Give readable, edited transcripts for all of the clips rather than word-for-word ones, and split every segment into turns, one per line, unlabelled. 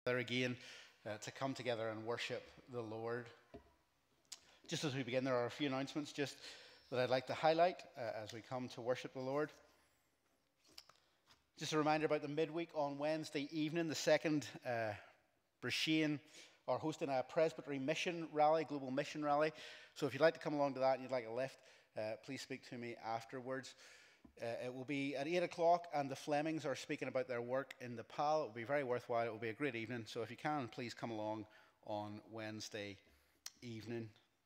together again to come together and worship the Lord. Just as we begin, there are a few announcements just that I'd like to highlight as we come to worship the Lord. Just a reminder about the midweek on Wednesday evening, the second Brishéan are hosting a Presbytery mission rally, global mission rally. So if you'd like to come along to that and you'd like a lift, please speak to me afterwards. It will be at 8 o'clock, and the Flemings are speaking about their work in Nepal. It will be very worthwhile. It will be a great evening. So if you can, please come along on Wednesday evening.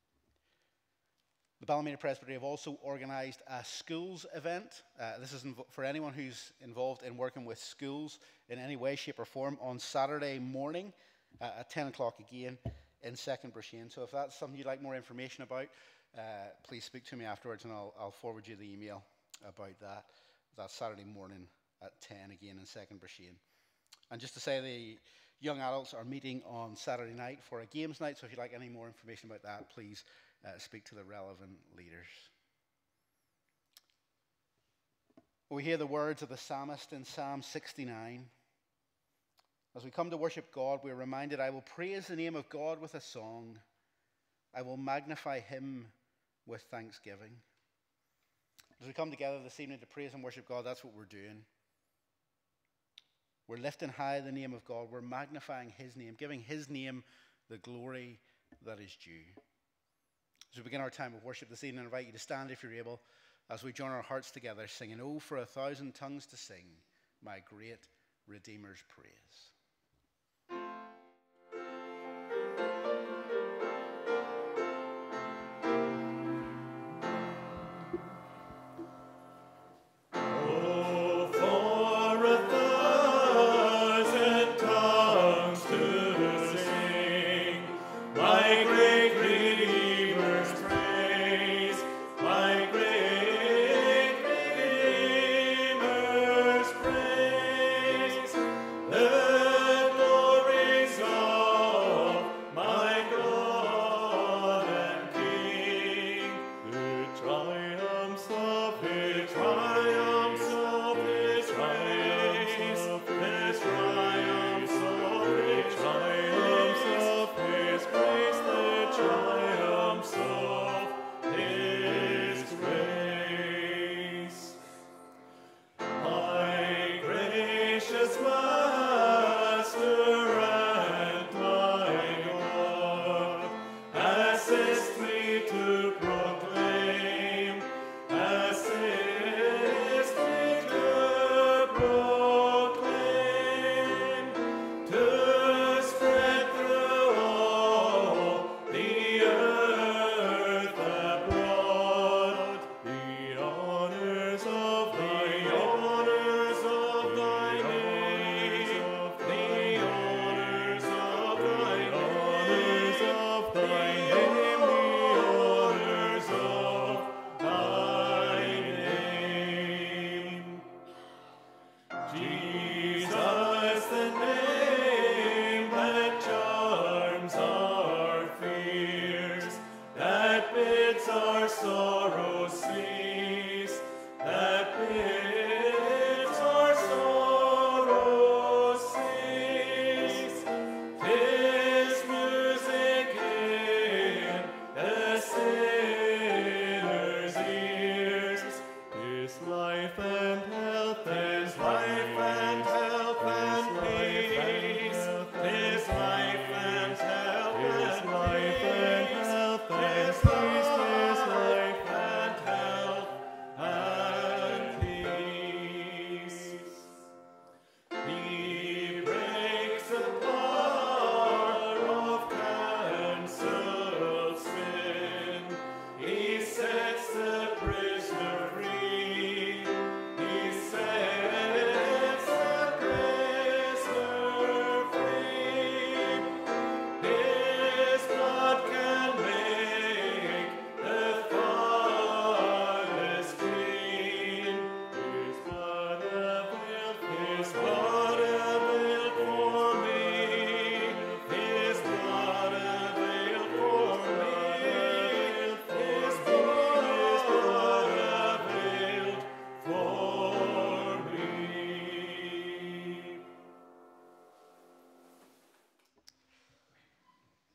The Ballymena Presbytery have also organised a schools event. This is for anyone who's involved in working with schools in any way, shape or form on Saturday morning at 10 o'clock again in 2nd Brishéan. So if that's something you'd like more information about, please speak to me afterwards and I'll forward you the email about that. That's Saturday morning at 10 again in 2nd Brishéan. And just to say, the young adults are meeting on Saturday night for a games night. So if you'd like any more information about that, please speak to the relevant leaders. We hear the words of the psalmist in Psalm 69. As we come to worship God, we're reminded, I will praise the name of God with a song. I will magnify him with thanksgiving. As we come together this evening to praise and worship God, that's what we're doing. We're lifting high the name of God. We're magnifying his name, giving his name the glory that is due. As we begin our time of worship this evening, I invite you to stand if you're able as we join our hearts together, singing, Oh, for 1,000 tongues to sing my great Redeemer's praise.
Praise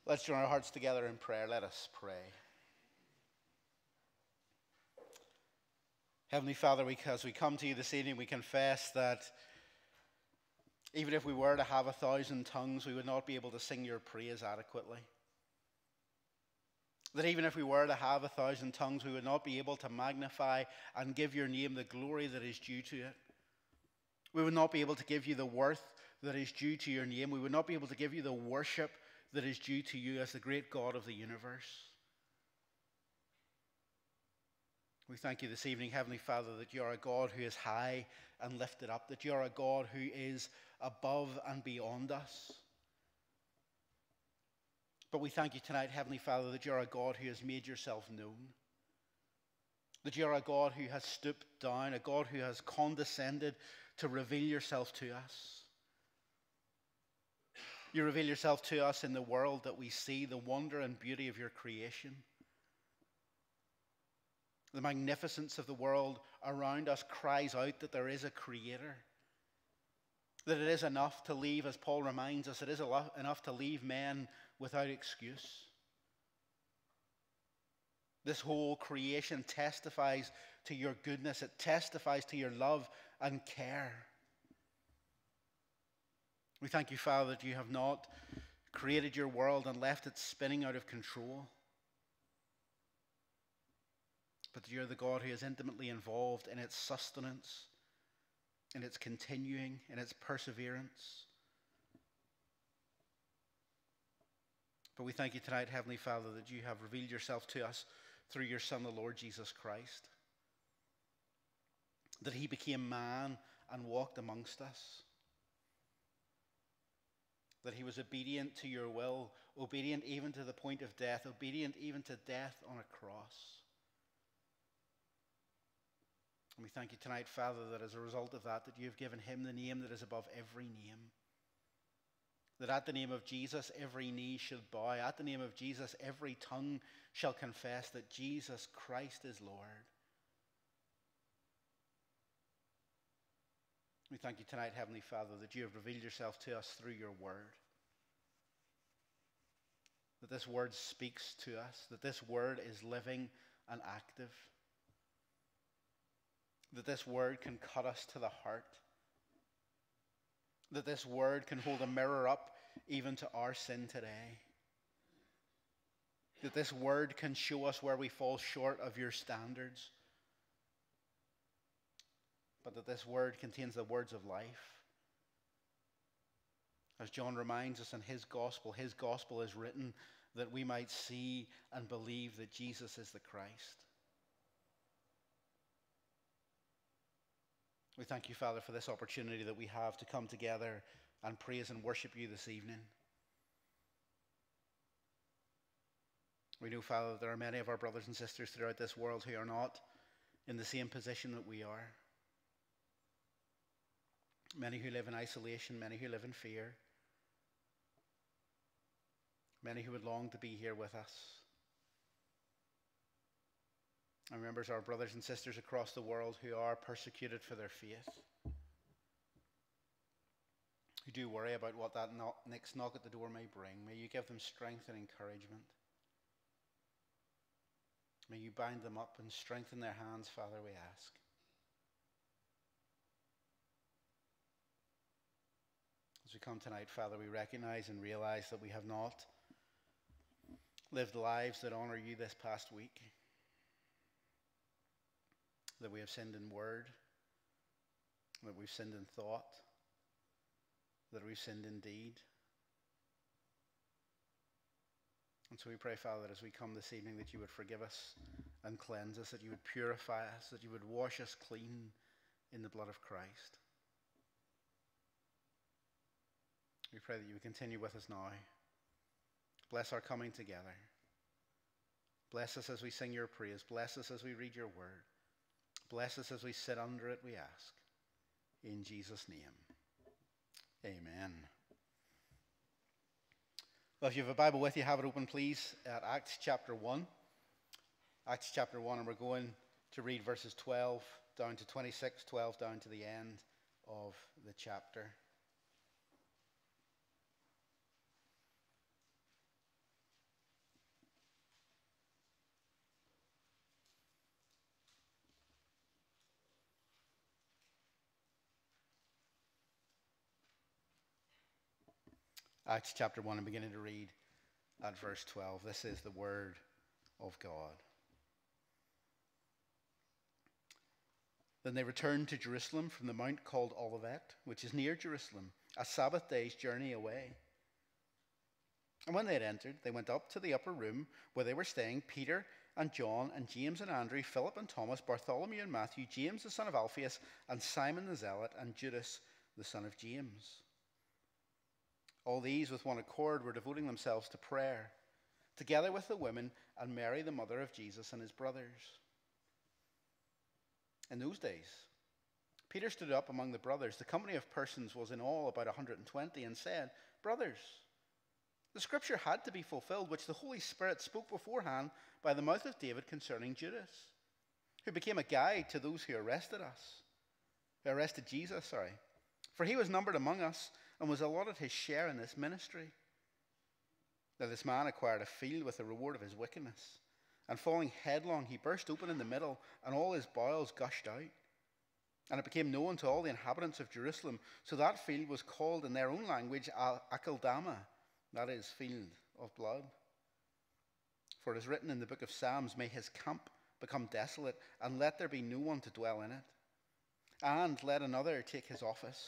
Let's join our hearts together in prayer. Let us pray. Heavenly Father, as we come to you this evening, we confess that even if we were to have 1,000 tongues, we would not be able to sing your praise adequately. That even if we were to have 1,000 tongues, we would not be able to magnify and give your name the glory that is due to it. We would not be able to give you the worth that is due to your name. We would not be able to give you the worship that is due to you as the great God of the universe. We thank you this evening, Heavenly Father, that you are a God who is high and lifted up, that you are a God who is above and beyond us. But we thank you tonight, Heavenly Father, that you are a God who has made yourself known, that you are a God who has stooped down, a God who has condescended to reveal yourself to us. You reveal yourself to us in the world that we see, the wonder and beauty of your creation. The magnificence of the world around us cries out that there is a creator. That it is enough to leave, as Paul reminds us, it is enough to leave men without excuse. This whole creation testifies to your goodness. It testifies to your love and care. We thank you, Father, that you have not created your world and left it spinning out of control, but that you're the God who is intimately involved in its sustenance, in its continuing, in its perseverance. But we thank you tonight, Heavenly Father, that you have revealed yourself to us through your Son, the Lord Jesus Christ. That he became man and walked amongst us. That he was obedient to your will, obedient even to the point of death, obedient even to death on a cross. And we thank you tonight, Father, that as a result of that you have given him the name that is above every name. That at the name of Jesus, every knee should bow. At the name of Jesus, every tongue shall confess that Jesus Christ is Lord. We thank you tonight, Heavenly Father, that you have revealed yourself to us through your word. That this word speaks to us, that this word is living and active. That this word can cut us to the heart. That this word can hold a mirror up even to our sin today. That this word can show us where we fall short of your standards. But that this word contains the words of life. As John reminds us in his gospel is written that we might see and believe that Jesus is the Christ. We thank you, Father, for this opportunity that we have to come together and praise and worship you this evening. We know, Father, that there are many of our brothers and sisters throughout this world who are not in the same position that we are. Many who live in isolation, many who live in fear. Many who would long to be here with us. I remember our brothers and sisters across the world who are persecuted for their faith, who do worry about what that next knock at the door may bring. May you give them strength and encouragement. May you bind them up and strengthen their hands, Father, we ask. As we come tonight, Father, we recognize and realize that we have not lived lives that honor you this past week. That we have sinned in word, that we've sinned in thought, that we've sinned in deed. And so we pray, Father, that as we come this evening, that you would forgive us and cleanse us, that you would purify us, that you would wash us clean in the blood of Christ. We pray that you would continue with us now. Bless our coming together. Bless us as we sing your praise. Bless us as we read your word. Bless us as we sit under it, we ask. In Jesus' name, amen. Well, if you have a Bible with you, have it open, please, at Acts chapter 1. Acts chapter 1, and we're going to read verses 12 down to 26, 12 down to the end of the chapter. Acts chapter 1 and beginning to read at verse 12. This is the word of God. Then they returned to Jerusalem from the mount called Olivet, which is near Jerusalem, a Sabbath day's journey away. And when they had entered, they went up to the upper room where they were staying, Peter and John and James and Andrew, Philip and Thomas, Bartholomew and Matthew, James the son of Alphaeus, and Simon the Zealot, and Judas the son of James. All these with one accord were devoting themselves to prayer, together with the women and Mary the mother of Jesus and his brothers. In those days, Peter stood up among the brothers. The company of persons was in all about 120, and said, "Brothers, the scripture had to be fulfilled, which the Holy Spirit spoke beforehand by the mouth of David concerning Judas, who became a guide to those who arrested Jesus. For he was numbered among us and was allotted his share in this ministry. Now this man acquired a field with the reward of his wickedness, and falling headlong, he burst open in the middle, and all his bowels gushed out. And it became known to all the inhabitants of Jerusalem. So that field was called in their own language Akeldama, that is, field of blood. For it is written in the book of Psalms, may his camp become desolate, and let there be no one to dwell in it. And let another take his office.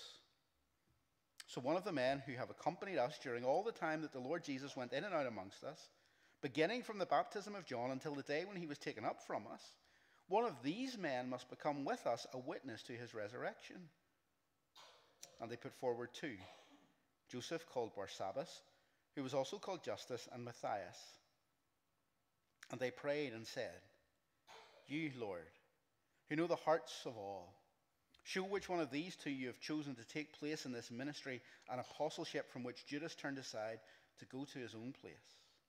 So one of the men who have accompanied us during all the time that the Lord Jesus went in and out amongst us, beginning from the baptism of John until the day when he was taken up from us, one of these men must become with us a witness to his resurrection. And they put forward two, Joseph called Barsabbas, who was also called Justus, and Matthias. And they prayed and said, you, Lord, who know the hearts of all, show which one of these two you have chosen to take place in this ministry and apostleship from which Judas turned aside to go to his own place.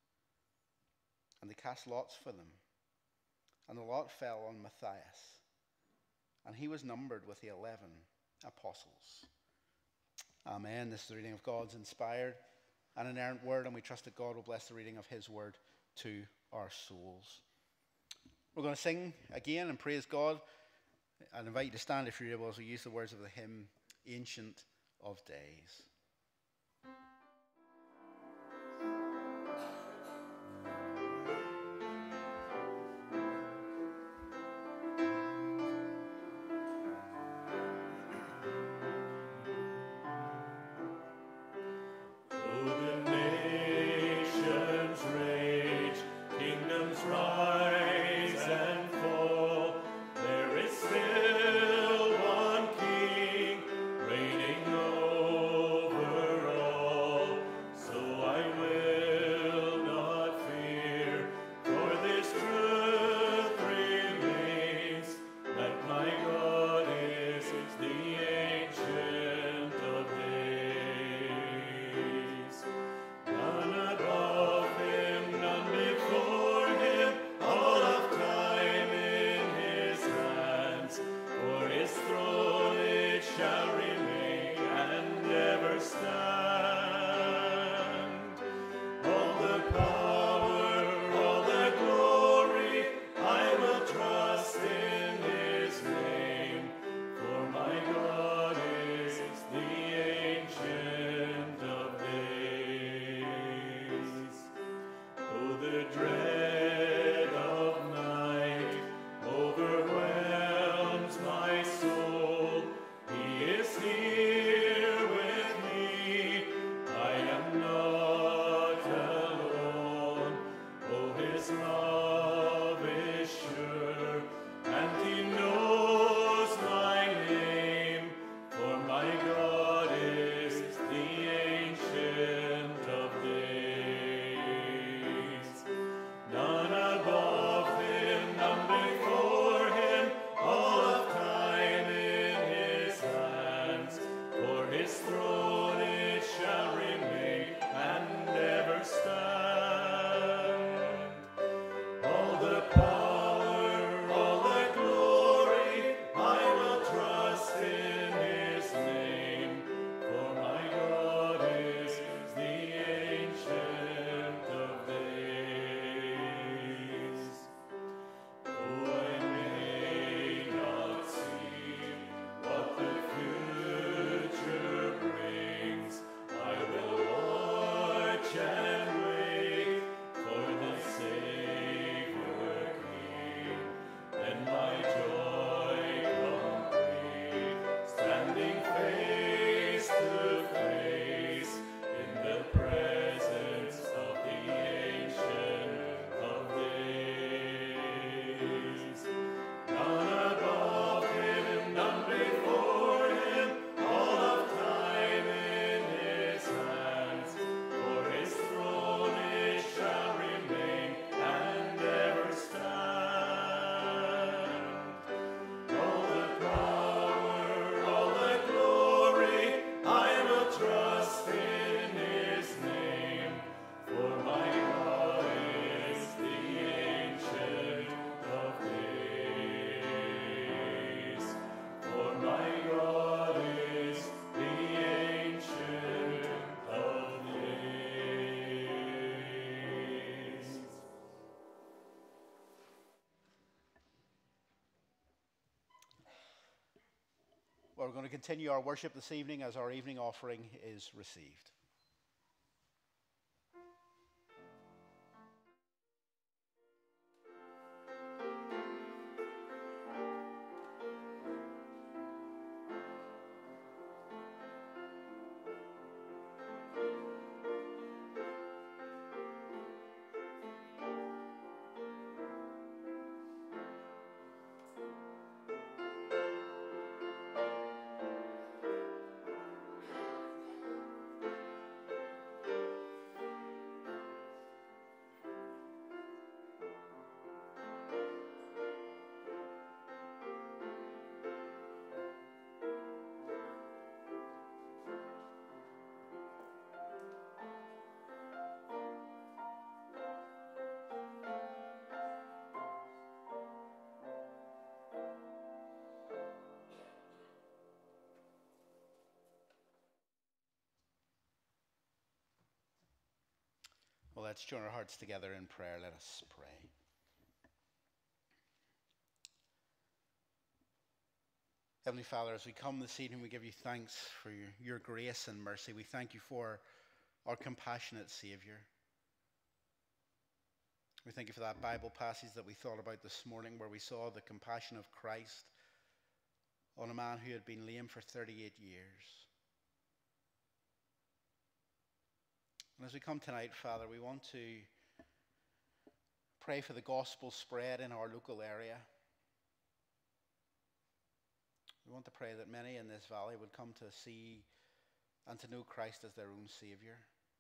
And they cast lots for them. And the lot fell on Matthias. And he was numbered with the 11 apostles. Amen. This is the reading of God's inspired and inerrant word, and we trust that God will bless the reading of his word to our souls. We're going to sing again and praise God. I invite you to stand if you're able as we use the words of the hymn, Ancient of Days.
Still one King reigning over
Well, we're going to continue our worship this evening as our evening offering is received. Well, let's join our hearts together in prayer. Let us pray. Heavenly Father, as we come this evening, we give you thanks for your grace and mercy. We thank you for our compassionate Savior. We thank you for that Bible passage that we thought about this morning, where we saw the compassion of Christ on a man who had been lame for 38 years. And as we come tonight, Father, we want to pray for the gospel spread in our local area. We want to pray that many in this valley would come to see and to know Christ as their own Savior.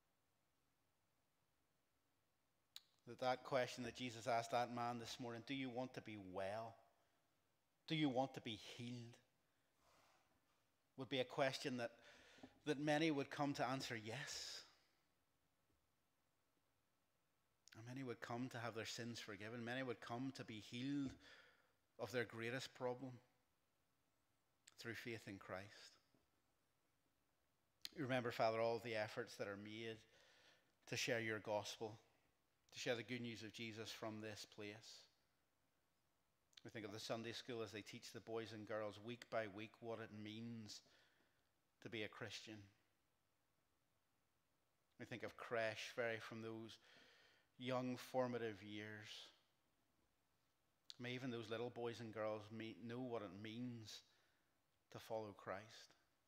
That question that Jesus asked that man this morning, do you want to be well? Do you want to be healed? Would be a question that many would come to answer yes. And many would come to have their sins forgiven. Many would come to be healed of their greatest problem through faith in Christ. Remember, Father, all the efforts that are made to share your gospel, to share the good news of Jesus from this place. We think of the Sunday school as they teach the boys and girls week by week what it means to be a Christian. We think of creche, very from those young formative years. May even those little boys and girls know what it means to follow Christ.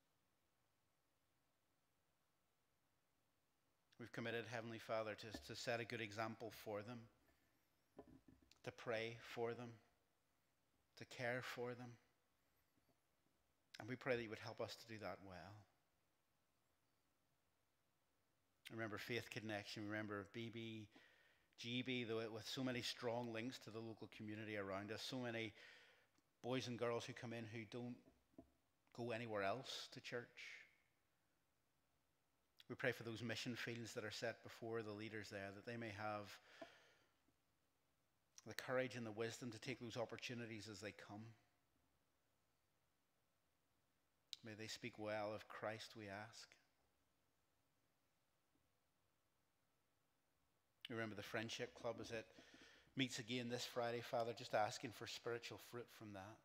We've committed, Heavenly Father, to set a good example for them, to pray for them, to care for them. And we pray that you would help us to do that well. Remember Faith Connection, remember BBGB, with so many strong links to the local community around us, so many boys and girls who come in who don't go anywhere else to church. We pray for those mission fields that are set before the leaders there, that they may have the courage and the wisdom to take those opportunities as they come. May they speak well of Christ, we ask. Remember the Friendship Club as it meets again this Friday, Father, just asking for spiritual fruit from that.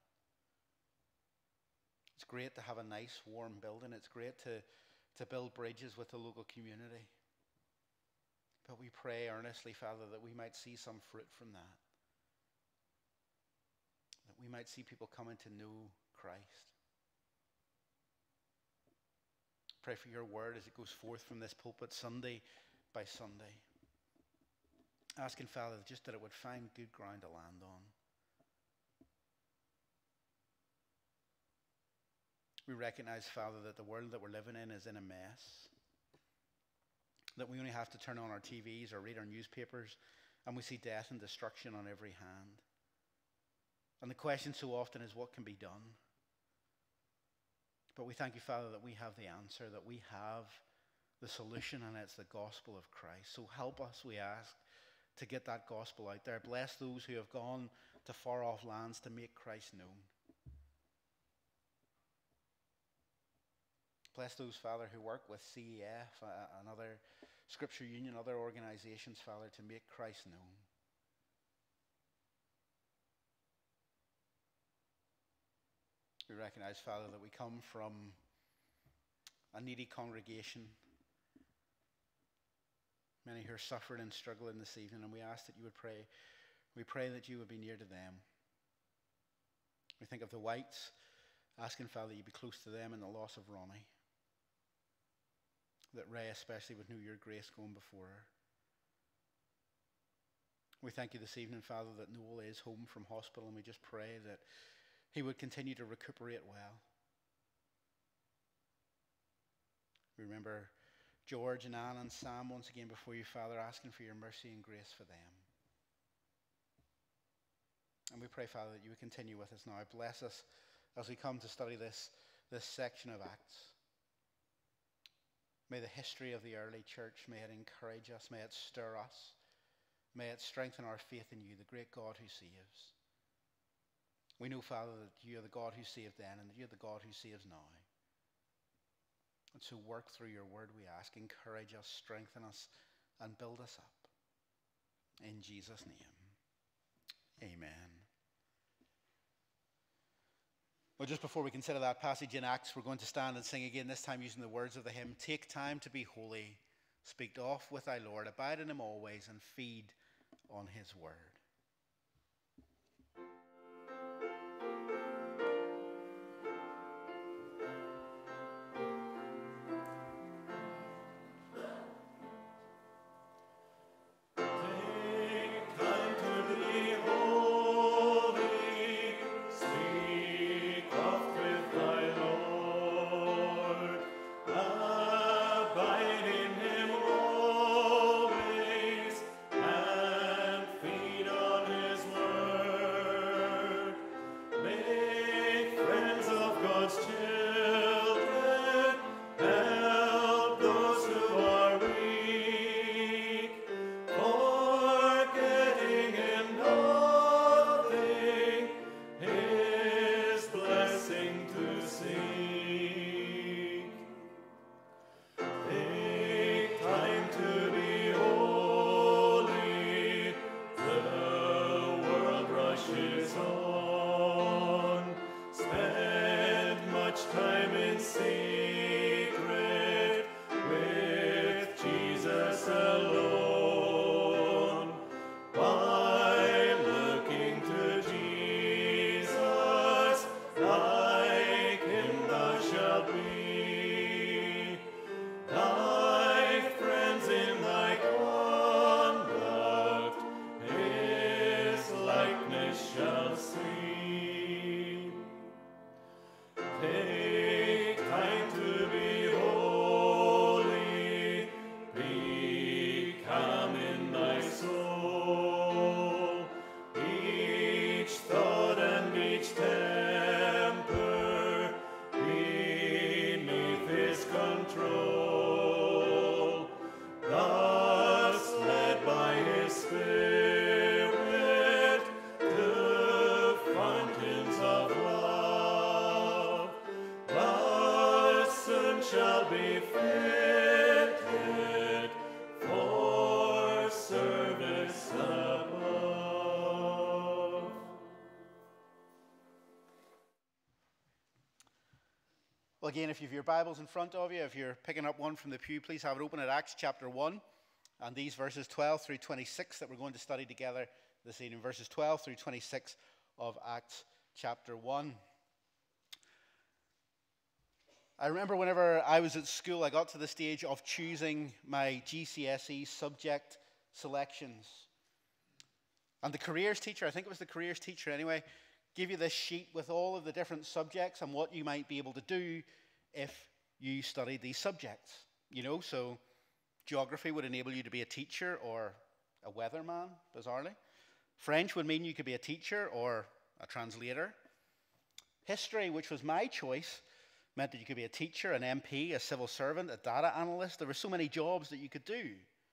It's great to have a nice, warm building. It's great to build bridges with the local community. But we pray earnestly, Father, that we might see some fruit from that. That we might see people coming to know Christ. Pray for your word as it goes forth from this pulpit Sunday by Sunday. Asking, Father, just that it would find good ground to land on. We recognize, Father, that the world that we're living in is in a mess. That we only have to turn on our TVs or read our newspapers and we see death and destruction on every hand. And the question so often is, what can be done? But we thank you, Father, that we have the answer, that we have the solution, and it's the gospel of Christ. So help us, we ask, to get that gospel out there. Bless those who have gone to far off lands to make Christ known. Bless those, Father, who work with CEF and other Scripture Union, other organizations, Father, to make Christ known. We recognize, Father, that we come from a needy congregation, many who are suffering and struggling this evening, and we ask that you would pray. We pray that you would be near to them. We think of the Whites, asking, Father, you be close to them in the loss of Ronnie. That Ray especially would know your grace going before her. We thank you this evening, Father, that Noel is home from hospital, and we just pray that he would continue to recuperate well. We remember George and Anne and Sam once again before you, Father, asking for your mercy and grace for them. And we pray, Father, that you would continue with us now. Bless us as we come to study this section of Acts. May the history of the early church, may it encourage us, may it stir us, may it strengthen our faith in you, the great God who saves. We know, Father, that you are the God who saved then and that you are the God who saves now. And so work through your word, we ask. Encourage us, strengthen us, and build us up. In Jesus' name, amen. Well, just before we consider that passage in Acts, we're going to stand and sing again, this time using the words of the hymn, "Take time to be holy, speak oft with thy Lord, abide in him always, and feed on his word." Again, if you have your Bibles in front of you, if you're picking up one from the pew, please have it open at Acts chapter 1. And these verses 12 through 26 that we're going to study together this evening, verses 12 through 26 of Acts chapter 1. I remember whenever I was at school, I got to the stage of choosing my GCSE subject selections. And the careers teacher, I think it was the careers teacher anyway, gave you this sheet with all of the different subjects and what you might be able to do if you studied these subjects. You know, so geography would enable you to be a teacher or a weatherman, bizarrely. French would mean you could be a teacher or a translator. History, which was my choice, meant that you could be a teacher, an MP, a civil servant, a data analyst. There were so many jobs that you could do.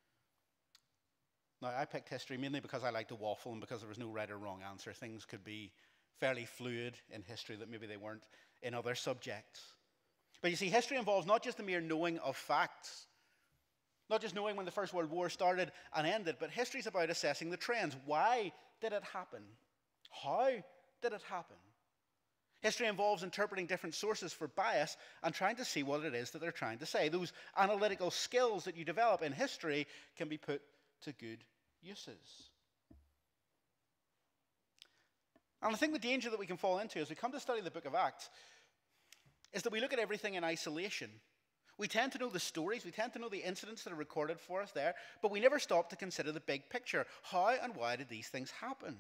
Now, I picked history mainly because I like to waffle and because there was no right or wrong answer. Things could be fairly fluid in history that maybe they weren't in other subjects. But you see, history involves not just the mere knowing of facts, not just knowing when the First World War started and ended, but history is about assessing the trends. Why did it happen? How did it happen? History involves interpreting different sources for bias and trying to see what it is that they're trying to say. Those analytical skills that you develop in history can be put to good uses. And I think the danger that we can fall into as we come to study the book of Acts is that we look at everything in isolation. We tend to know the stories, we tend to know the incidents that are recorded for us there, but we never stop to consider the big picture. How and why did these things happen?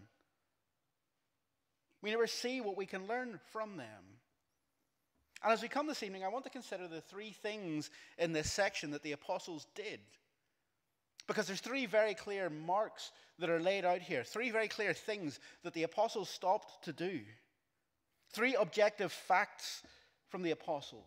We never see what we can learn from them. And as we come this evening, I want to consider the three things in this section that the apostles did. Because there's three very clear marks that are laid out here. Three very clear things that the apostles stopped to do. Three objective facts from the apostles.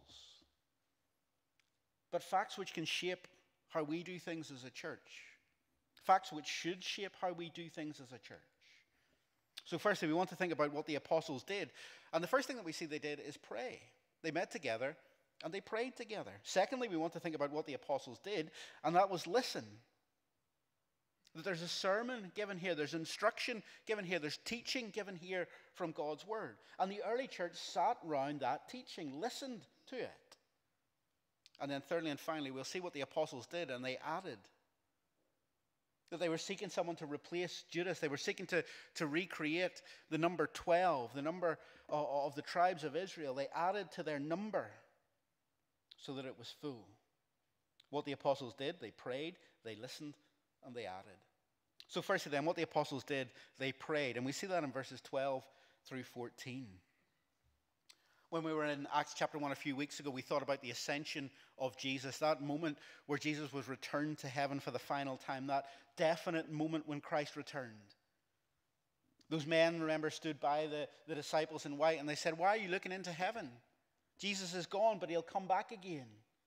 But facts which can shape how we do things as a church. Facts which should shape how we do things as a church. So firstly, we want to think about what the apostles did. And the first thing that we see they did is pray. They met together and they prayed together. Secondly, we want to think about what the apostles did, and that was listen. That there's a sermon given here, there's instruction given here, there's teaching given here from God's word. And the early church sat round that teaching, listened to it. And then thirdly and finally, we'll see what the apostles did, and they added. That they were seeking someone to replace Judas. They were seeking to recreate the number 12, the number of the tribes of Israel. They added to their number so that it was full. What the apostles did, they prayed, they listened, and they added. So firstly then, what the apostles did, they prayed. And we see that in verses 12 through 14. When we were in Acts chapter 1 a few weeks ago, we thought about the ascension of Jesus, that moment where Jesus was returned to heaven for the final time, that definite moment when Christ returned. Those men, remember, stood by the disciples in white, and they said, "Why are you looking into heaven? Jesus is gone, but he'll come back again."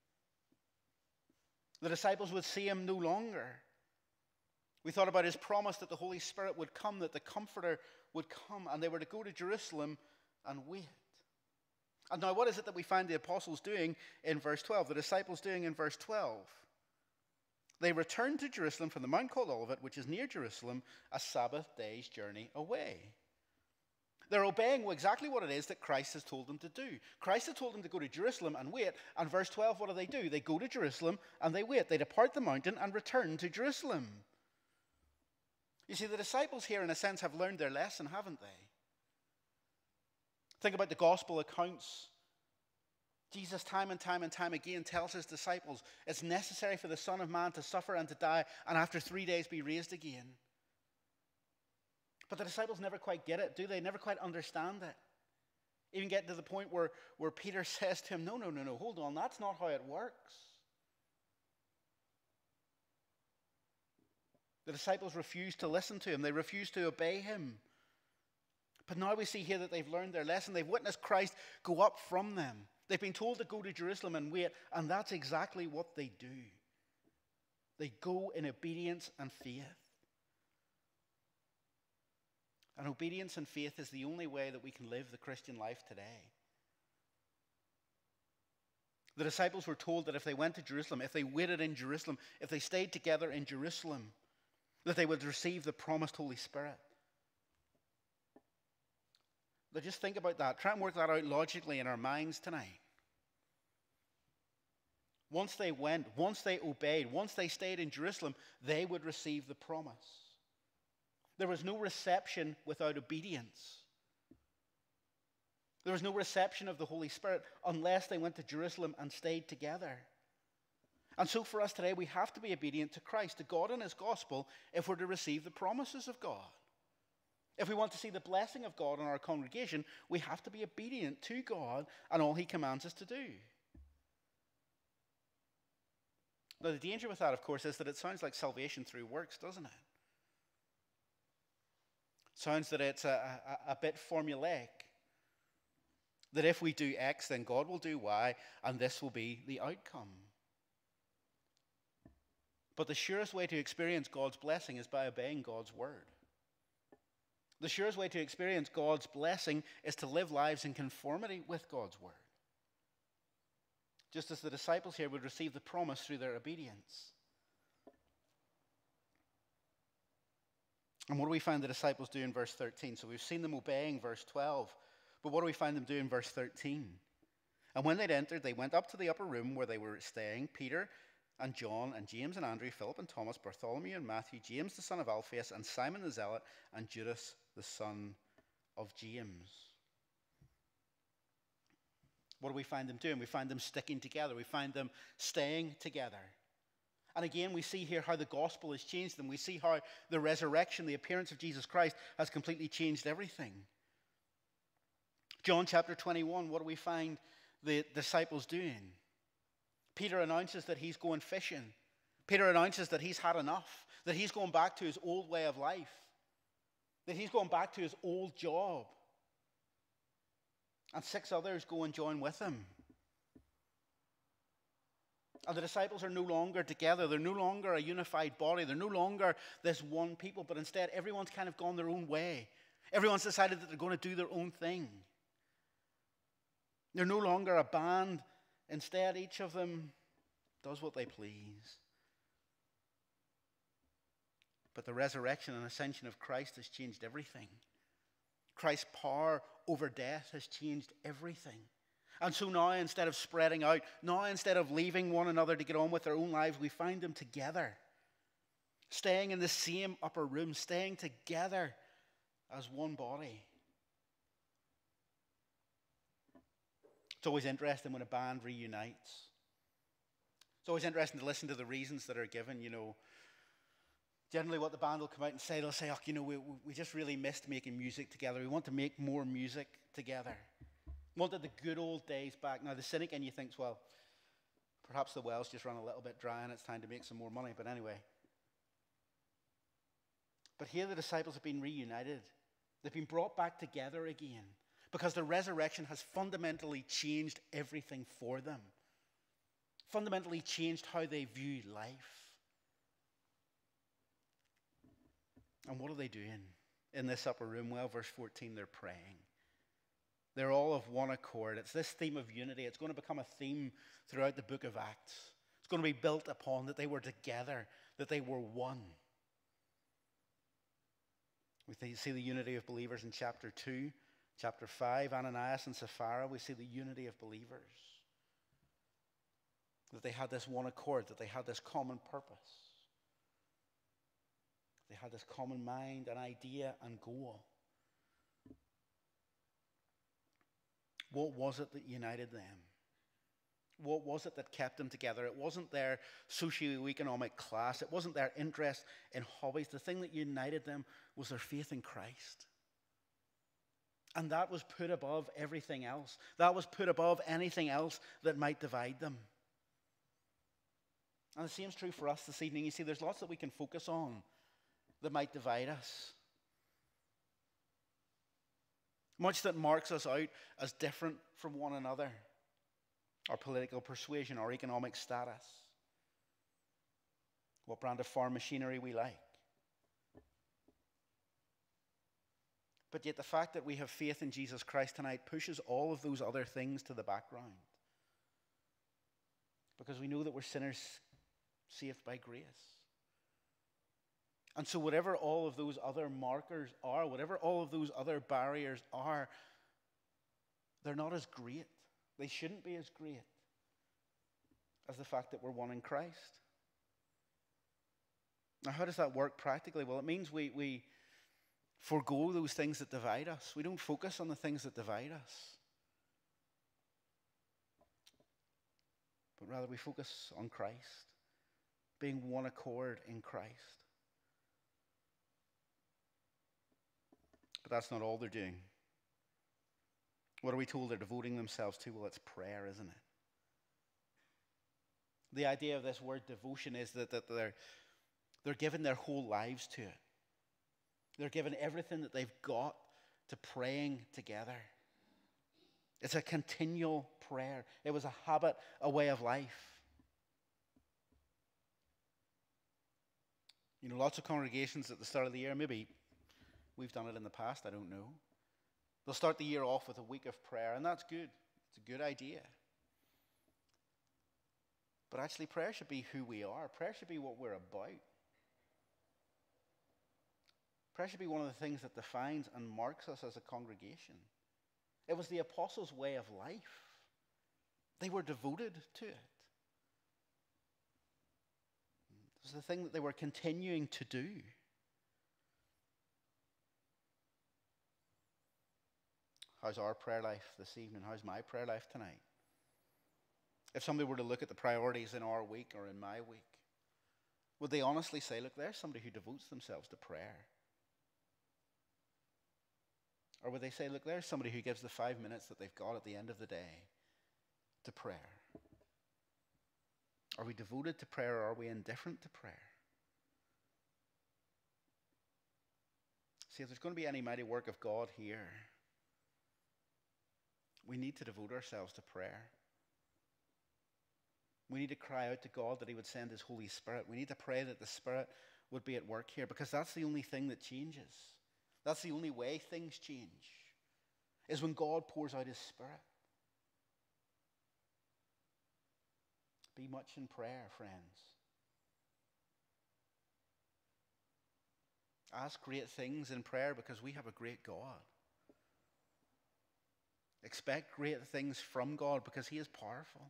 The disciples would see him no longer. We thought about his promise that the Holy Spirit would come, that the Comforter would come, and they were to go to Jerusalem and wait. And now what is it that we find the apostles doing in verse 12? The disciples doing in verse 12? They returned to Jerusalem from the mount called Olivet, which is near Jerusalem, a Sabbath day's journey away. They're obeying exactly what it is that Christ has told them to do. Christ has told them to go to Jerusalem and wait. And verse 12, what do? They go to Jerusalem and they wait. They depart the mountain and return to Jerusalem. You see, the disciples here, in a sense, have learned their lesson, haven't they? Think about the gospel accounts. Jesus time and time and time again tells his disciples it's necessary for the Son of Man to suffer and to die and after 3 days be raised again. But the disciples never quite get it, do they? Never quite understand it. Even get to the point where Peter says to him, no, hold on, that's not how it works. The disciples refuse to listen to him. They refuse to obey him. But now we see here that they've learned their lesson. They've witnessed Christ go up from them. They've been told to go to Jerusalem and wait, and that's exactly what they do. They go in obedience and faith. And obedience and faith is the only way that we can live the Christian life today. The disciples were told that if they went to Jerusalem, if they waited in Jerusalem, if they stayed together in Jerusalem, that they would receive the promised Holy Spirit. Now just think about that. Try and work that out logically in our minds tonight. once they went, once they obeyed, once they stayed in Jerusalem, they would receive the promise. There was no reception without obedience. There was no reception of the Holy Spirit unless they went to Jerusalem and stayed together. And so for us today, we have to be obedient to Christ, to God and his gospel, if we're to receive the promises of God. If we want to see the blessing of God in our congregation, we have to be obedient to God and all he commands us to do. Now, the danger with that, of course, is that it sounds like salvation through works, doesn't it? Sounds that it's a bit formulaic. That if we do X, then God will do Y, and this will be the outcome. But the surest way to experience God's blessing is by obeying God's word. The surest way to experience God's blessing is to live lives in conformity with God's word. Just as the disciples here would receive the promise through their obedience. And what do we find the disciples do in verse 13? So we've seen them obeying verse 12. But what do we find them do in verse 13? And when they'd entered, they went up to the upper room where they were staying, Peter and John and James and Andrew, Philip and Thomas, Bartholomew and Matthew, James the son of Alphaeus, and Simon the Zealot, and Judas the son of James. What do we find them doing? We find them sticking together. We find them staying together. And again, we see here how the gospel has changed them. We see how the resurrection, the appearance of Jesus Christ, has completely changed everything. John chapter 21, what do we find the disciples doing? Peter announces that he's going fishing. Peter announces that he's had enough, that he's going back to his old way of life, that he's going back to his old job. And 6 others go and join with him. And the disciples are no longer together. They're no longer a unified body. They're no longer this one people, but instead everyone's kind of gone their own way. Everyone's decided that they're going to do their own thing. They're no longer a band. Instead, each of them does what they please. But the resurrection and ascension of Christ has changed everything. Christ's power over death has changed everything. And so now, instead of spreading out, now instead of leaving one another to get on with their own lives, we find them together. Staying in the same upper room, staying together as one body. It's always interesting when a band reunites. It's always interesting to listen to the reasons that are given, you know. Generally what the band will come out and say, they'll say, oh, you know, we just really missed making music together. We want to make more music together. Wanted the good old days back. Now the cynic in you thinks, well, perhaps the well's just run a little bit dry and it's time to make some more money. But anyway. But here the disciples have been reunited. They've been brought back together again. Because the resurrection has fundamentally changed everything for them. Fundamentally changed how they view life. And what are they doing in this upper room? Well, verse 14, they're praying. They're all of one accord. It's this theme of unity. It's going to become a theme throughout the book of Acts. It's going to be built upon that they were together, that they were one. We see the unity of believers in chapter 2. Chapter 5, Ananias and Sapphira, we see the unity of believers. That they had this one accord, that they had this common purpose. They had this common mind, an idea, and goal. What was it that united them? What was it that kept them together? It wasn't their socioeconomic class. It wasn't their interest in hobbies. The thing that united them was their faith in Christ. And that was put above everything else. That was put above anything else that might divide them. And the same is true for us this evening. You see, there's lots that we can focus on that might divide us. Much that marks us out as different from one another. Our political persuasion, our economic status. What brand of farm machinery we like. But yet the fact that we have faith in Jesus Christ tonight pushes all of those other things to the background. Because we know that we're sinners saved by grace. And so whatever all of those other markers are, whatever all of those other barriers are, they're not as great. They shouldn't be as great as the fact that we're one in Christ. Now, how does that work practically? Well, it means we forego those things that divide us. We don't focus on the things that divide us, but rather we focus on Christ, being one accord in Christ. But that's not all they're doing. What are we told they're devoting themselves to? Well, it's prayer, isn't it? The idea of this word devotion is that they're giving their whole lives to it. They're giving everything that they've got to praying together. It's a continual prayer. It was a habit, a way of life. You know, lots of congregations at the start of the year, maybe we've done it in the past, I don't know. They'll start the year off with a week of prayer, and that's good. It's a good idea. But actually, prayer should be who we are. Prayer should be what we're about. Prayer should be one of the things that defines and marks us as a congregation. It was the apostles' way of life. They were devoted to it. It was the thing that they were continuing to do. How's our prayer life this evening? How's my prayer life tonight? If somebody were to look at the priorities in our week or in my week, would they honestly say, look, there's somebody who devotes themselves to prayer? Or would they say, look, there's somebody who gives the 5 minutes that they've got at the end of the day to prayer? Are we devoted to prayer, or are we indifferent to prayer? See, if there's going to be any mighty work of God here, we need to devote ourselves to prayer. We need to cry out to God that he would send his Holy Spirit. We need to pray that the Spirit would be at work here, because that's the only thing that changes. That's the only way things change, is when God pours out his Spirit. Be much in prayer, friends. Ask great things in prayer, because we have a great God. Expect great things from God, because he is powerful.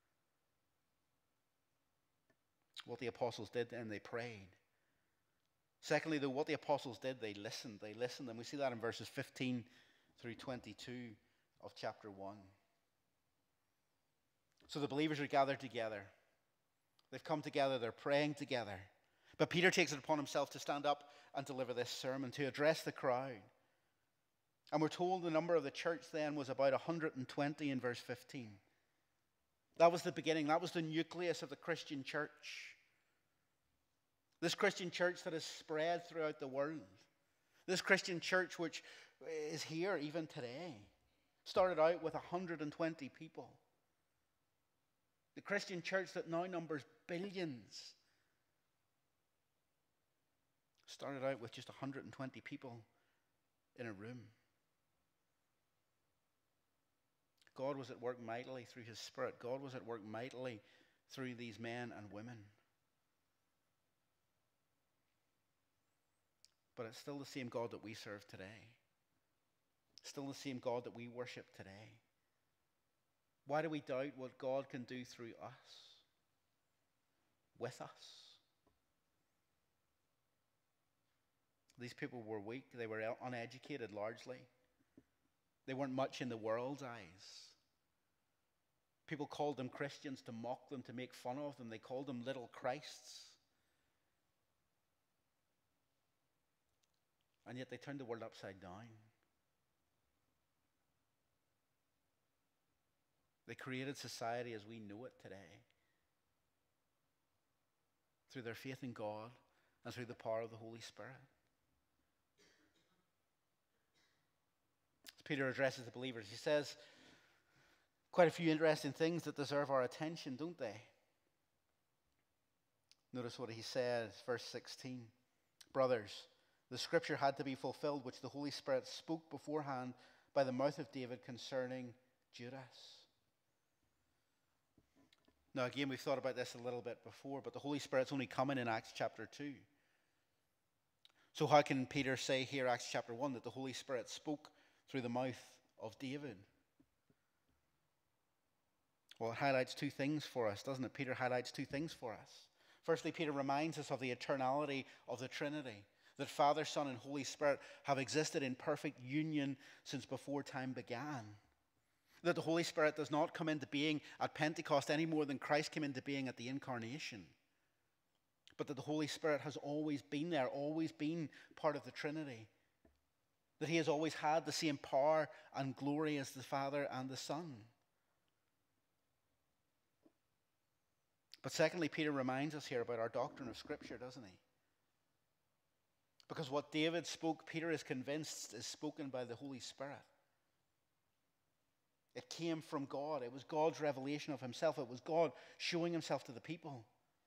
What the apostles did then, they prayed. Secondly, though, what the apostles did, they listened. They listened, and we see that in verses 15 through 22 of chapter 1. So the believers are gathered together. They've come together, they're praying together. But Peter takes it upon himself to stand up and deliver this sermon, to address the crowd. And we're told the number of the church then was about 120 in verse 15. That was the beginning. That was the nucleus of the Christian church. This Christian church that has spread throughout the world. This Christian church which is here even today. Started out with 120 people. The Christian church that now numbers billions. Started out with just 120 people in a room. God was at work mightily through his Spirit. God was at work mightily through these men and women. But it's still the same God that we serve today. Still the same God that we worship today. Why do we doubt what God can do through us? With us? These people were weak. They were uneducated largely. They weren't much in the world's eyes. People called them Christians to mock them, to make fun of them. They called them little Christs. And yet they turned the world upside down. They created society as we know it today through their faith in God and through the power of the Holy Spirit. As Peter addresses the believers, he says quite a few interesting things that deserve our attention, don't they? Notice what he says, verse 16. Brothers, the scripture had to be fulfilled, which the Holy Spirit spoke beforehand by the mouth of David concerning Judas. Now again, we've thought about this a little bit before, but the Holy Spirit's only coming in Acts chapter 2. So how can Peter say here, Acts chapter 1, that the Holy Spirit spoke through the mouth of David? Well, it highlights two things for us, doesn't it? Peter highlights two things for us. Firstly, Peter reminds us of the eternality of the Trinity, that Father, Son, and Holy Spirit have existed in perfect union since before time began. That the Holy Spirit does not come into being at Pentecost any more than Christ came into being at the Incarnation. But that the Holy Spirit has always been there, always been part of the Trinity. That he has always had the same power and glory as the Father and the Son. But secondly, Peter reminds us here about our doctrine of Scripture, doesn't he? Because what David spoke, Peter is convinced, is spoken by the Holy Spirit. It came from God. It was God's revelation of himself. It was God showing himself to the people.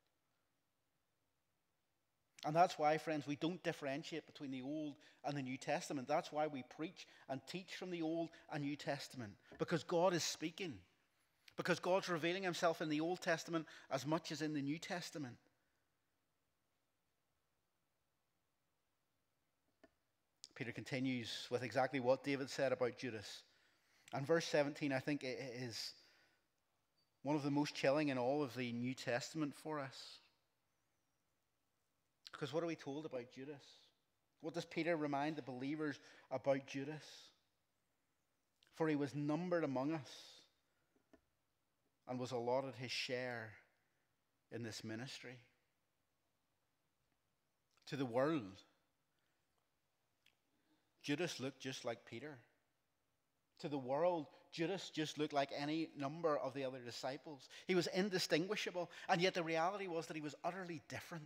And that's why, friends, we don't differentiate between the Old and the New Testament. That's why we preach and teach from the Old and New Testament. Because God is speaking. Because God's revealing himself in the Old Testament as much as in the New Testament. Peter continues with exactly what David said about Judas. And verse 17, I think, is one of the most chilling in all of the New Testament for us. Because what are we told about Judas? What does Peter remind the believers about Judas? For he was numbered among us and was allotted his share in this ministry. To the world, Judas looked just like Peter. To the world, Judas just looked like any number of the other disciples. He was indistinguishable, and yet the reality was that he was utterly different.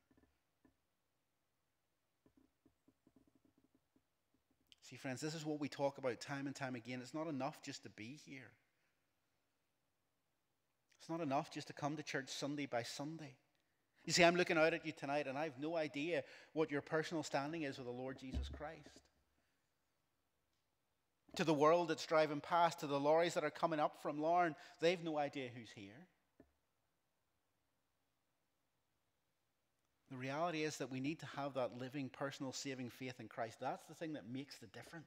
See, friends, this is what we talk about time and time again. It's not enough just to be here. It's not enough just to come to church Sunday by Sunday. You see, I'm looking out at you tonight, and I have no idea what your personal standing is with the Lord Jesus Christ. To the world that's driving past, to the lorries that are coming up from Larne, they've no idea who's here. The reality is that we need to have that living, personal, saving faith in Christ. That's the thing that makes the difference.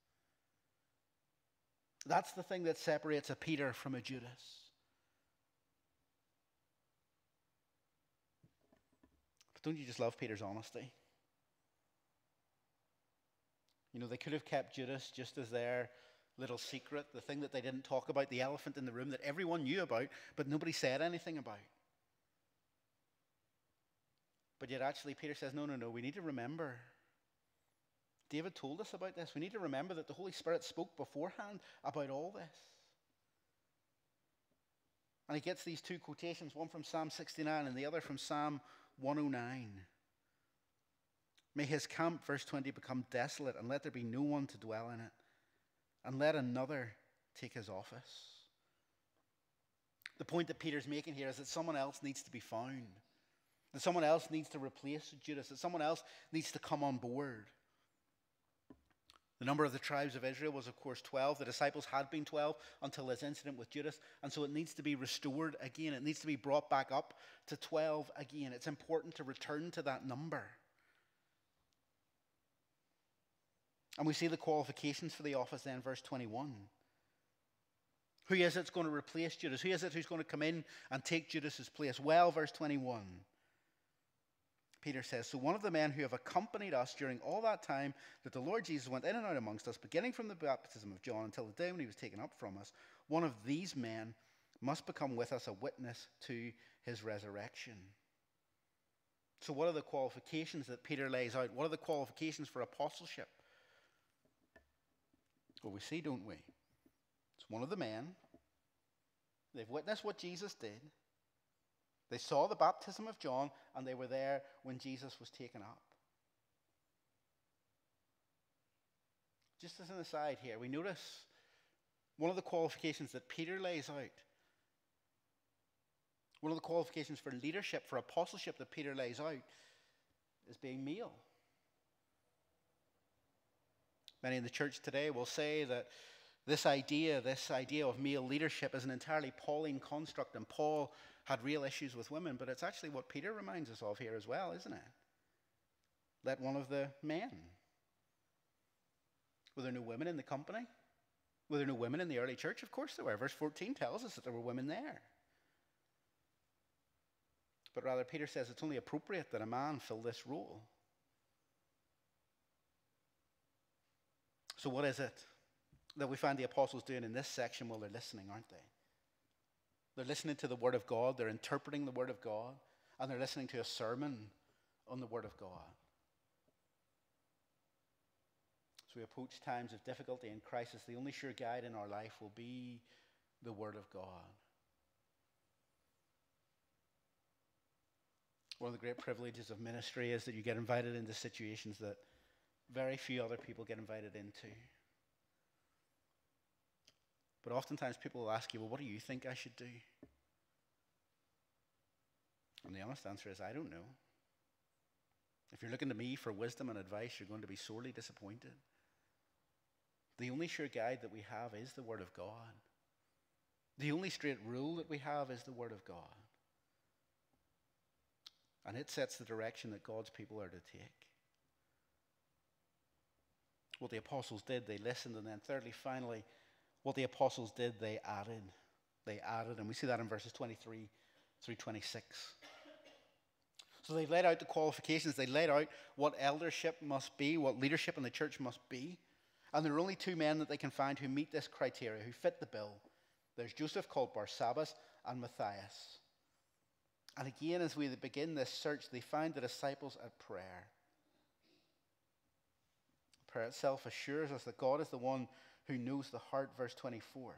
That's the thing that separates a Peter from a Judas. But don't you just love Peter's honesty? You know, they could have kept Judas just as their little secret, the thing that they didn't talk about, the elephant in the room that everyone knew about, but nobody said anything about. But yet actually Peter says, no, we need to remember. David told us about this. We need to remember that the Holy Spirit spoke beforehand about all this. And he gets these two quotations, one from Psalm 69 and the other from Psalm 109. May his camp, verse 20, become desolate, and let there be no one to dwell in it, and let another take his office. The point that Peter's making here is that someone else needs to be found, that someone else needs to replace Judas, that someone else needs to come on board. The number of the tribes of Israel was, of course, 12. The disciples had been 12 until this incident with Judas, and so it needs to be restored again. It needs to be brought back up to 12 again. It's important to return to that number. And we see the qualifications for the office then, verse 21. Who is it that's going to replace Judas? Who is it who's going to come in and take Judas's place? Well, verse 21, Peter says, so one of the men who have accompanied us during all that time that the Lord Jesus went in and out amongst us, beginning from the baptism of John until the day when he was taken up from us, one of these men must become with us a witness to his resurrection. So what are the qualifications that Peter lays out? What are the qualifications for apostleship? Well, we see, don't we? It's one of the men. They've witnessed what Jesus did. They saw the baptism of John, and they were there when Jesus was taken up. Just as an aside here, we notice one of the qualifications that Peter lays out, one of the qualifications for leadership, for apostleship that Peter lays out, is being male. Many in the church today will say that this idea of male leadership is an entirely Pauline construct, and Paul had real issues with women, but it's actually what Peter reminds us of here as well, isn't it? Let one of the men. Were there no women in the company? Were there no women in the early church? Of course there were. Verse 14 tells us that there were women there. But rather, Peter says it's only appropriate that a man fill this role. So what is it that we find the apostles doing in this section? Well, they're listening, aren't they? They're listening to the Word of God. They're interpreting the Word of God. And they're listening to a sermon on the Word of God. As we approach times of difficulty and crisis, the only sure guide in our life will be the Word of God. One of the great privileges of ministry is that you get invited into situations that very few other people get invited into. But oftentimes people will ask you, well, what do you think I should do? And the honest answer is, I don't know. If you're looking to me for wisdom and advice, you're going to be sorely disappointed. The only sure guide that we have is the Word of God. The only straight rule that we have is the Word of God. And it sets the direction that God's people are to take. What the apostles did, they listened. And then thirdly, finally, what the apostles did, they added. They added. And we see that in verses 23 through 26. So they laid out the qualifications. They laid out what eldership must be, what leadership in the church must be. And there are only two men that they can find who meet this criteria, who fit the bill. There's Joseph called Barsabbas and Matthias. And again, as we begin this search, they find the disciples at prayer. Prayer itself assures us that God is the one who knows the heart, verse 24.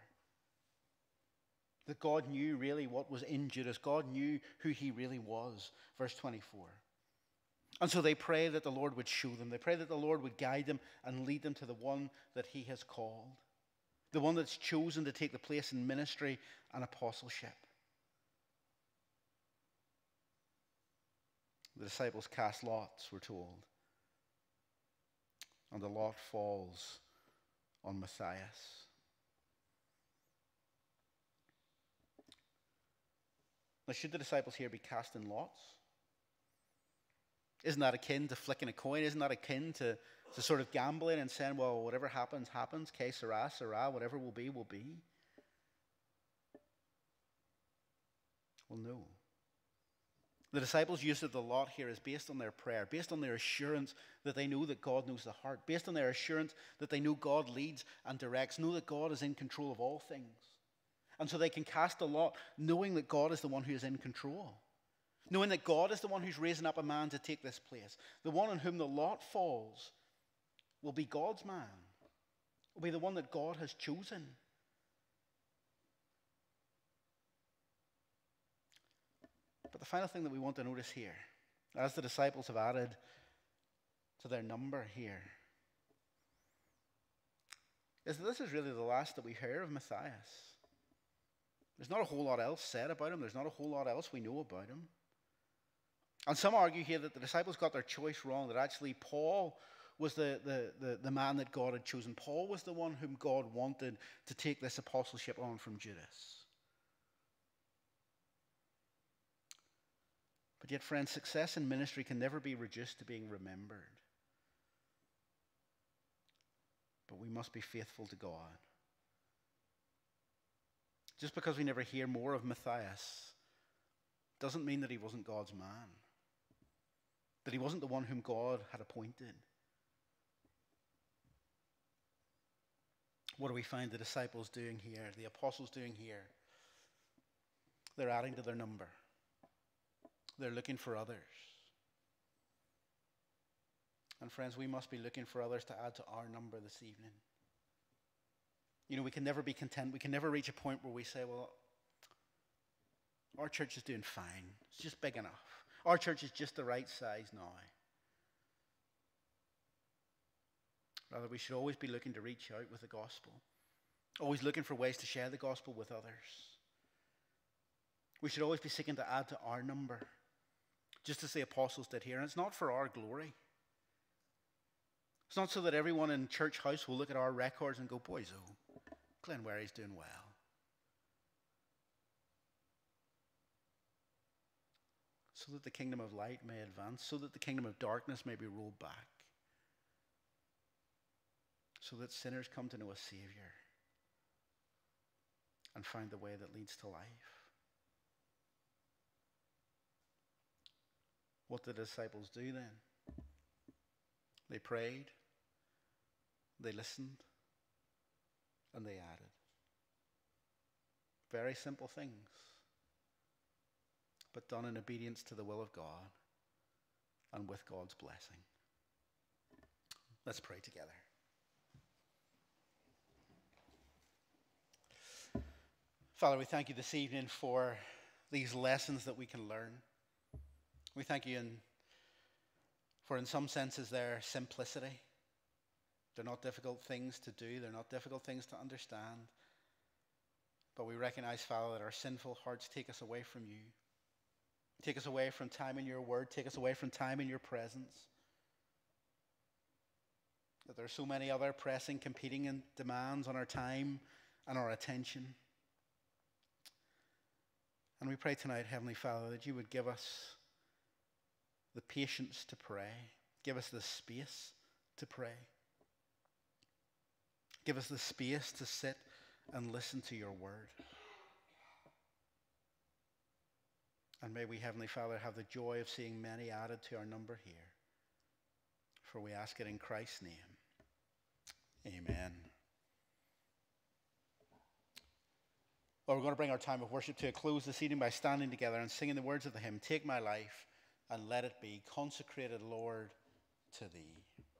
That God knew really what was in Judas. God knew who he really was, verse 24. And so they pray that the Lord would show them. They pray that the Lord would guide them and lead them to the one that he has called. The one that's chosen to take the place in ministry and apostleship. The disciples cast lots, we're told. And the lot falls on Matthias. Now, should the disciples here be casting lots? Isn't that akin to flicking a coin? Isn't that akin to sort of gambling and saying, well, whatever happens, happens. Que sera, sera. Whatever will be, will be. Well, no. The disciples' use of the lot here is based on their prayer, based on their assurance that they know that God knows the heart, based on their assurance that they know God leads and directs, know that God is in control of all things. And so they can cast a lot knowing that God is the one who is in control, knowing that God is the one who's raising up a man to take this place. The one on whom the lot falls will be God's man, will be the one that God has chosen. But the final thing that we want to notice here, as the disciples have added to their number here, is that this is really the last that we hear of Matthias. There's not a whole lot else said about him. There's not a whole lot else we know about him. And some argue here that the disciples got their choice wrong, that actually Paul was the man that God had chosen. Paul was the one whom God wanted to take this apostleship on from Judas. But yet, friends, success in ministry can never be reduced to being remembered. But we must be faithful to God. Just because we never hear more of Matthias doesn't mean that he wasn't God's man, that he wasn't the one whom God had appointed. What do we find the disciples doing here, the apostles doing here? They're adding to their number. They're looking for others. And friends, we must be looking for others to add to our number this evening. You know, we can never be content. We can never reach a point where we say, well, our church is doing fine. It's just big enough. Our church is just the right size now. Rather, we should always be looking to reach out with the gospel. Always looking for ways to share the gospel with others. We should always be seeking to add to our number, just as the apostles did here. And it's not for our glory. It's not so that everyone in church house will look at our records and go, boys, oh, Glenwary's doing well. So that the kingdom of light may advance, so that the kingdom of darkness may be rolled back, so that sinners come to know a Savior. and found the way that leads to life. What did the disciples do then? They prayed, they listened, and they added. Very simple things, but done in obedience to the will of God and with God's blessing. Let's pray together. Father, we thank you this evening for these lessons that we can learn. We thank you for in some senses their simplicity. They're not difficult things to do. They're not difficult things to understand. But we recognize, Father, that our sinful hearts take us away from you. Take us away from time in your word. Take us away from time in your presence. That there are so many other pressing, competing demands on our time and our attention. And we pray tonight, Heavenly Father, that you would give us the patience to pray. Give us the space to pray. Give us the space to sit and listen to your word. And may we, Heavenly Father, have the joy of seeing many added to our number here. For we ask it in Christ's name. Amen. Well, we're going to bring our time of worship to a close this evening by standing together and singing the words of the hymn, "Take my life and let it be consecrated, Lord, to thee."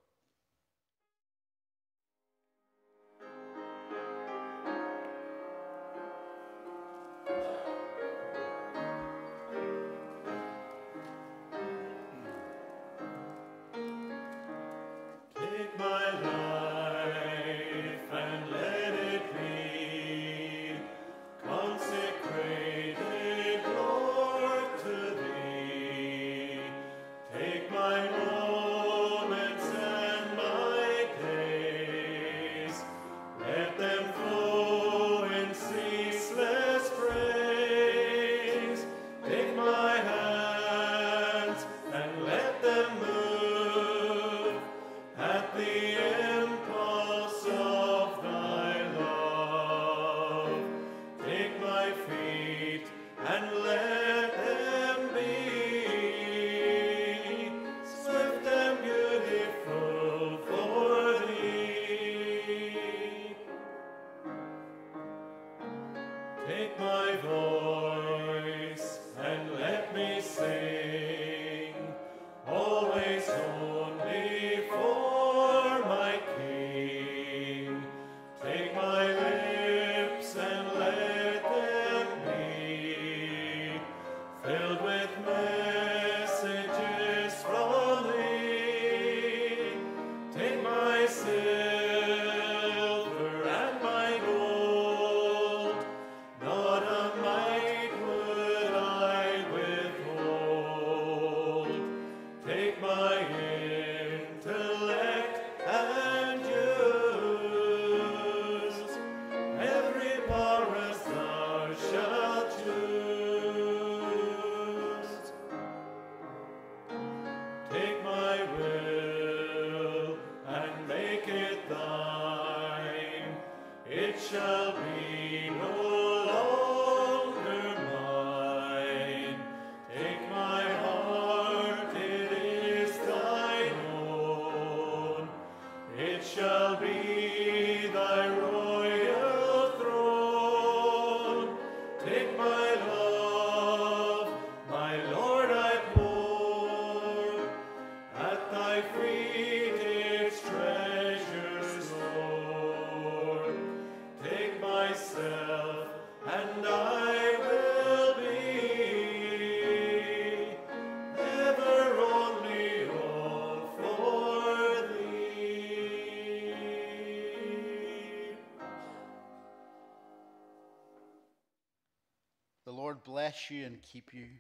The Lord bless you and keep you.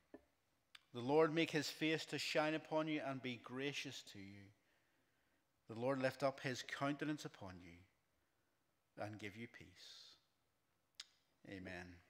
The Lord make his face to shine upon you and be gracious to you. The Lord lift up his countenance upon you and give you peace. Amen.